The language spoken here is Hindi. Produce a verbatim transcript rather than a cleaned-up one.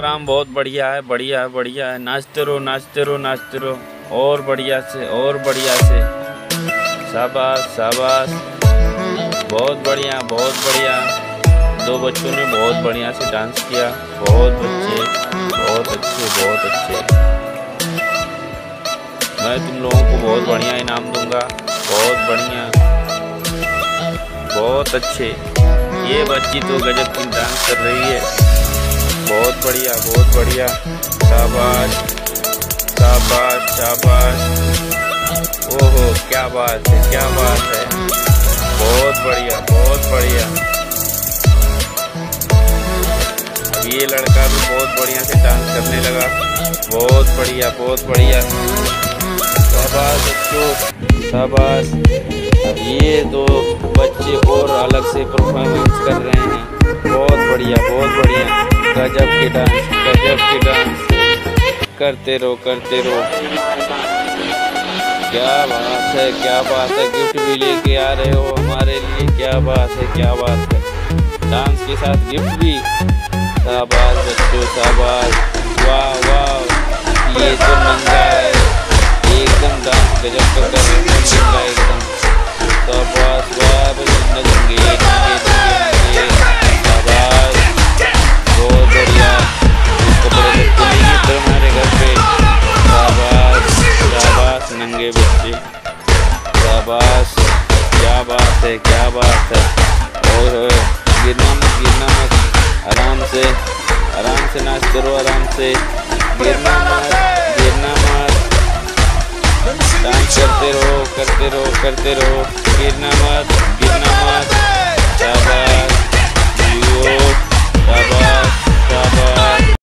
प्रोग्राम बहुत बढ़िया है, बढ़िया है, बढ़िया है। नाचते रहो, नाचते रहो, नाचते रहो और बढ़िया से और बढ़िया से। शाबाश शाबाश, बहुत बढ़िया बहुत बढ़िया। दो बच्चों ने बहुत बढ़िया से डांस किया। बहुत बच्चे बहुत अच्छे बहुत अच्छे। मैं तुम लोगों को बहुत बढ़िया इनाम दूंगा। बहुत बढ़िया, बहुत अच्छे। ये बच्ची तो गजब की डांस कर रही है। बहुत बढ़िया बहुत बढ़िया। शाबाश शाबाश शाबाश। ओहो क्या बात है, क्या बात है। बहुत बढ़िया बहुत बढ़िया। अब ये लड़का भी बहुत बढ़िया से डांस करने लगा। बहुत बढ़िया बहुत बढ़िया। शाबाश बच्चों शाबाश। अब ये दो बच्चे और अलग से परफॉर्मेंस कर रहे हैं। बहुत बढ़िया बहुत बढ़िया। गजब के डांस, गजब के डांस। करते रहो करते रहो। क्या बात है, क्या बात है। गिफ्ट भी लेके आ रहे हो हमारे लिए। क्या बात है, क्या बात है। डांस के साथ गिफ्ट भी। शाबाश बच्चों शाबाश। वाह वाह, ये तो नंगा है एकदम। डांस गजब का कर रहे हैं एकदम। शाबाश वाह नंगे नंगे नंगे। शाबाश बहुत बढ़िया। कपड़े लगते नहीं है तो हमारे घर पे। शाबाश शाबाश नंगे बच्चे। शाबाश, क्या बात है, क्या बात है। और गिरना मत गिरना मत। आराम से आराम से नाचते रहो, आराम से। गिरना मत गिरना मत। डांस करते रहो करते रहो करते रहो। गिरना मत गिरना मत।